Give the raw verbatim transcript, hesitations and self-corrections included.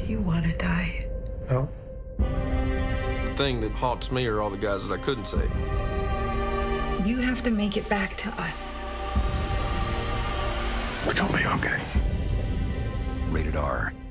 you want to die? No. The thing that haunts me are all the guys that I couldn't save. You have to make it back to us. It's gonna be okay. Rated R.